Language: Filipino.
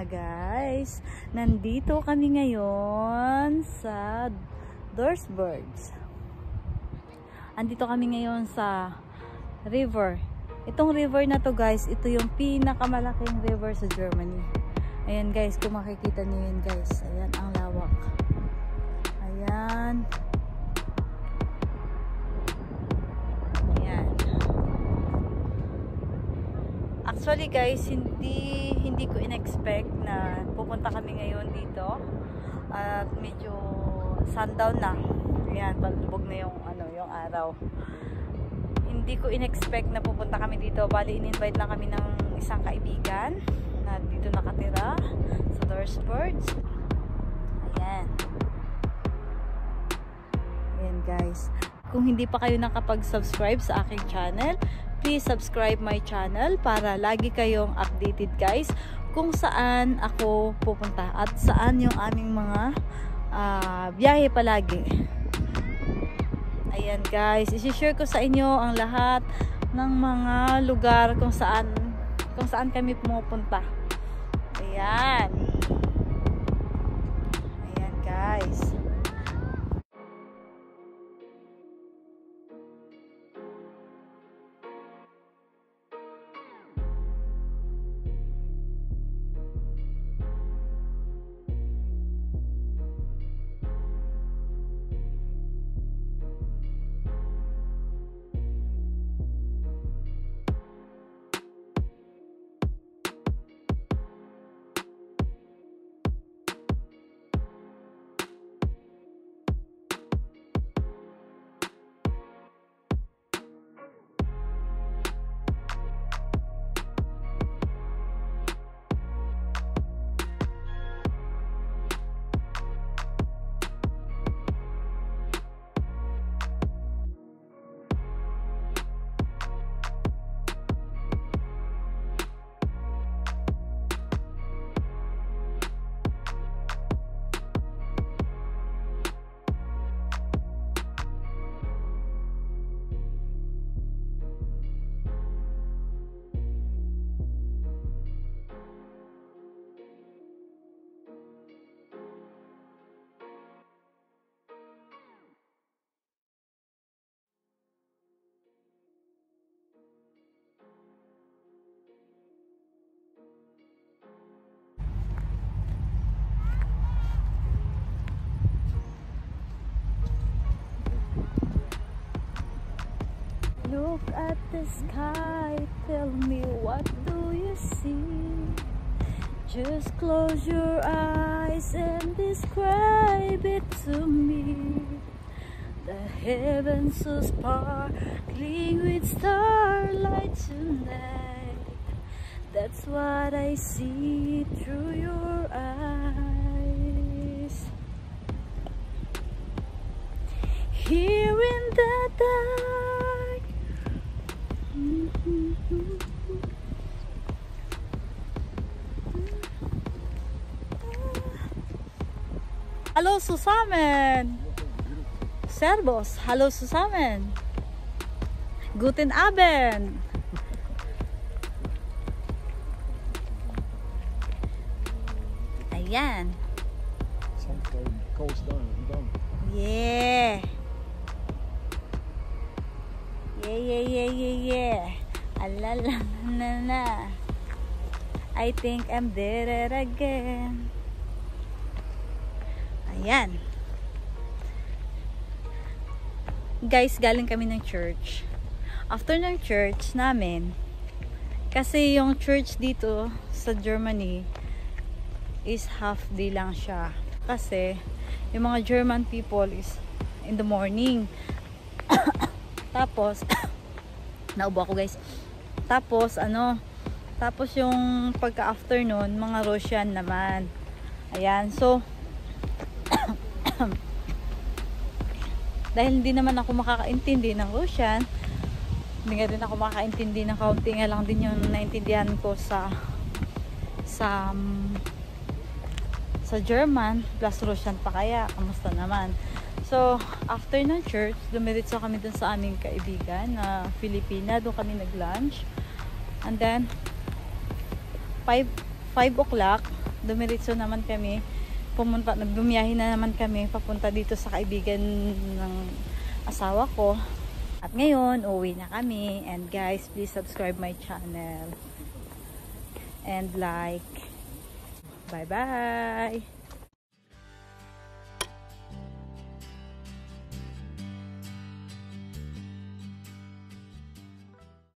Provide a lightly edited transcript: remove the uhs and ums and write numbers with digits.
mga guys. Nandito kami ngayon sa Duisburg. Andito kami ngayon sa river. Itong river na to guys, ito yung pinakamalaking river sa Germany. Ayan guys, kung makikita niyo yun guys. Ayan ang lawak. Ayan. Ayan. Actually guys, hindi ko in-expect na pupunta kami ngayon dito. At medyo sundown na. Ayan, palubog na yung yung araw. Hindi ko in-expect na pupunta kami dito. Bali, in-invite lang kami ng isang kaibigan na dito nakatira sa Duisburg. Ayan. Ayan guys. Kung hindi pa kayo nakapag-subscribe sa aking channel, please subscribe my channel para lagi kayong updated guys kung saan ako pupunta at saan yung aming mga biyahe palagi. Ayan guys, isi-share ko sa inyo ang lahat ng mga lugar kung saan kami pumupunta. Ayan. Ayan guys. Look at the sky, tell me what do you see? Just close your eyes and describe it to me. The heavens so sparkling with starlight tonight. That's what I see through your eyes. Here in the dark, hallo zusammen. Servus, hallo zusammen. Guten Abend. Ayan. Yeah. Yeah. Alala na. I think I'm there again. Ayan. Guys, galing kami ng church. After ng church namin, kasi yung church dito sa Germany is half day lang siya. Kasi yung mga German people is in the morning. Tapos naubo ako guys. Tapos tapos yung pagka-afternoon, mga Russian naman. Ayan, so dahil hindi naman ako makakaintindi ng Russian, hindi nga din ako makakaintindi ng kaunti nga lang din yung naintindihan ko sa German plus Russian pa kaya. Kamusta naman? So, after ng church, dumiretso kami dun sa aming kaibigan na Filipina. Doon kami nag-lunch. And then, 5 o'clock, dumiretso naman kami. Nagbumiyahe na naman kami papunta dito sa kaibigan ng asawa ko. At ngayon, uwi na kami. And guys, please subscribe my channel. And like. Bye-bye!